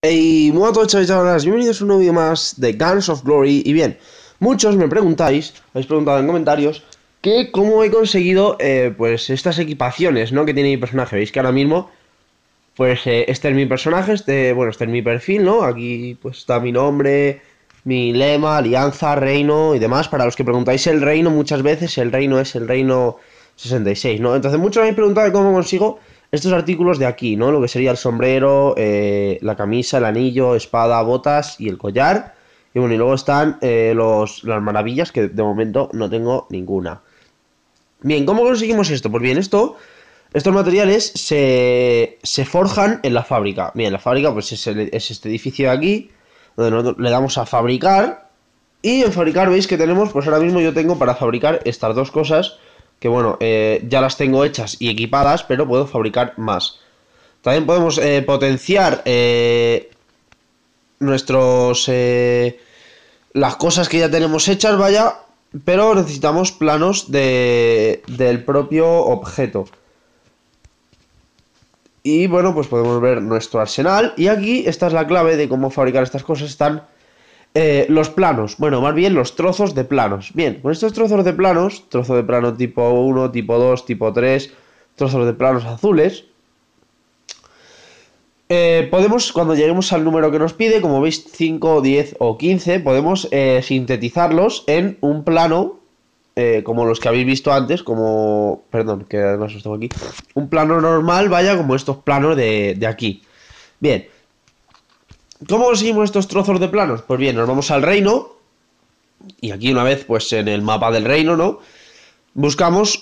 Hey, muy a todos, chavales, bienvenidos a un nuevo vídeo más de Guns of Glory. Y bien, muchos me preguntáis, habéis preguntado en comentarios, que cómo he conseguido, pues, estas equipaciones, ¿no? Que tiene mi personaje. Veis que ahora mismo, pues, este es mi personaje, bueno, este es mi perfil, ¿no? Aquí, pues, está mi nombre, mi lema, alianza, reino y demás. Para los que preguntáis el reino, muchas veces el reino es el reino 66, ¿no? Entonces, muchos me habéis preguntado cómo consigo estos artículos de aquí, ¿no? Lo que sería el sombrero, la camisa, el anillo, espada, botas y el collar. Y bueno, y luego están las maravillas, que de momento no tengo ninguna. Bien, ¿cómo conseguimos esto? Pues bien, estos materiales se forjan en la fábrica. Bien, la fábrica pues es este edificio de aquí, donde nosotros le damos a fabricar. Y en fabricar veis que tenemos, pues ahora mismo yo tengo para fabricar estas dos cosas, que bueno, ya las tengo hechas y equipadas, pero puedo fabricar más. También podemos potenciar nuestros... las cosas que ya tenemos hechas, vaya, pero necesitamos planos del propio objeto. Y bueno, pues podemos ver nuestro arsenal. Y aquí esta es la clave de cómo fabricar estas cosas. Están los planos, bueno, más bien los trozos de planos. Bien, con estos trozos de planos, trozo de plano tipo 1, tipo 2, tipo 3, trozos de planos azules, podemos, cuando lleguemos al número que nos pide, como veis 5, 10 o 15, podemos sintetizarlos en un plano, como los que habéis visto antes, como... Perdón, que además los tengo aquí. Un plano normal, vaya, como estos planos de aquí. Bien. ¿Cómo conseguimos estos trozos de planos? Pues bien, nos vamos al reino. Y aquí una vez, pues en el mapa del reino, ¿no? Buscamos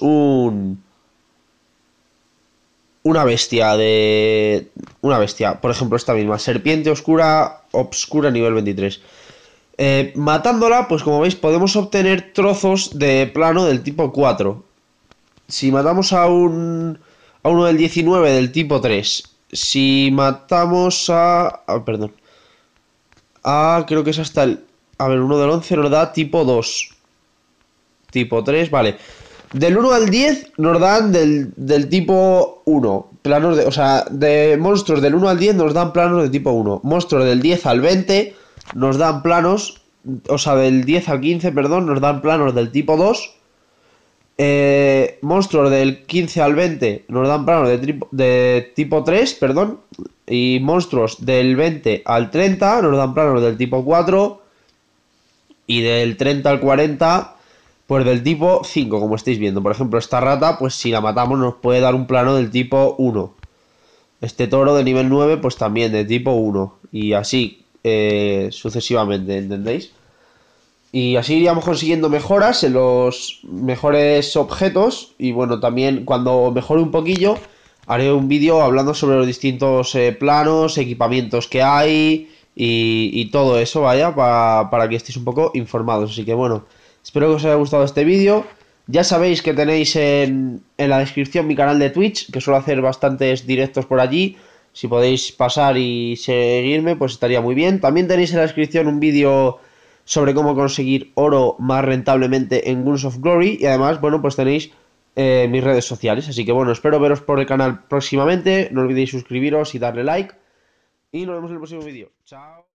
una bestia de... Una bestia, por ejemplo esta misma, serpiente oscura, obscura nivel 23. Matándola, pues como veis podemos obtener trozos de plano del tipo 4. Si matamos a uno del 19 del tipo 3. Si matamos perdón. Creo que es hasta el... A ver, uno del 11 nos da tipo 2. Tipo 3, vale. Del 1 al 10 nos dan del tipo 1. Planos de... O sea, de monstruos del 1 al 10 nos dan planos de tipo 1. Monstruos del 10 al 20 nos dan planos... O sea, del 10 al 15, perdón, nos dan planos del tipo 2. Monstruos del 15 al 20 nos dan planos de tipo 3, perdón. Y monstruos del 20 al 30 nos dan planos del tipo 4. Y del 30 al 40, pues del tipo 5, como estáis viendo. Por ejemplo, esta rata, pues si la matamos nos puede dar un plano del tipo 1. Este toro de nivel 9, pues también de tipo 1. Y así sucesivamente, ¿entendéis? Y así iríamos consiguiendo mejoras en los mejores objetos. Y bueno, también cuando mejore un poquillo, haré un vídeo hablando sobre los distintos planos, equipamientos que hay y todo eso, vaya, para que estéis un poco informados. Así que bueno, espero que os haya gustado este vídeo. Ya sabéis que tenéis en la descripción mi canal de Twitch, que suelo hacer bastantes directos por allí. Si podéis pasar y seguirme, pues estaría muy bien. También tenéis en la descripción un vídeo sobre cómo conseguir oro más rentablemente en Guns of Glory. Y además, bueno, pues tenéis mis redes sociales. Así que bueno, espero veros por el canal próximamente. No olvidéis suscribiros y darle like. Y nos vemos en el próximo vídeo. Chao.